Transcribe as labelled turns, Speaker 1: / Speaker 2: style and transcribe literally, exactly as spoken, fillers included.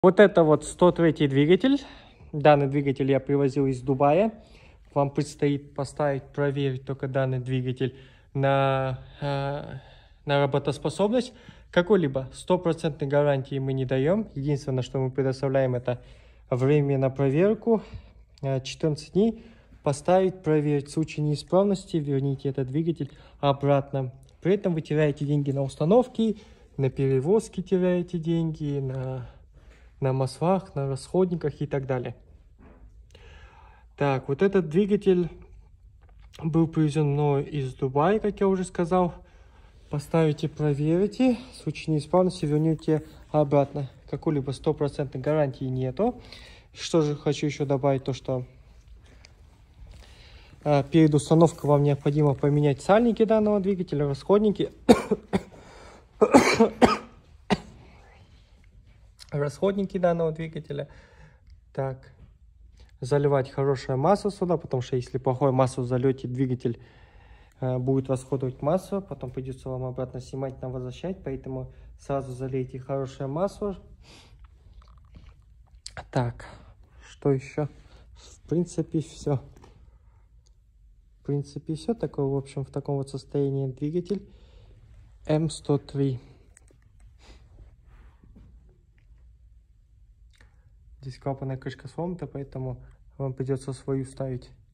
Speaker 1: Вот это вот сто третий двигатель. Данный двигатель я привозил из Дубая. Вам предстоит поставить, проверить только данный двигатель на, э, на работоспособность. Какой-либо стопроцентной гарантии мы не даем. Единственное, что мы предоставляем, это время на проверку. четырнадцать дней. Поставить, проверить. В случае неисправности верните этот двигатель обратно. При этом вы теряете деньги на установки, на перевозки теряете деньги, на... на маслах, на расходниках и так далее. Так, вот этот двигатель был привезен мной из Дубая, как я уже сказал. Поставите, проверите. В случае неисправности вернете обратно. Какой-либо стопроцентной гарантии нету. Что же хочу еще добавить, то что а, перед установкой вам необходимо поменять сальники данного двигателя, расходники. расходники данного двигателя. Так, заливать хорошее масло сюда, потому что если плохое масло залете, двигатель э, будет расходовать масло, потом придется вам обратно снимать, нам возвращать, поэтому сразу залейте хорошее масло. Так, что еще? В принципе, все. В принципе, все такое, в общем, в таком вот состоянии двигатель эм сто три. Здесь клапанная крышка сломана, поэтому вам придется свою ставить.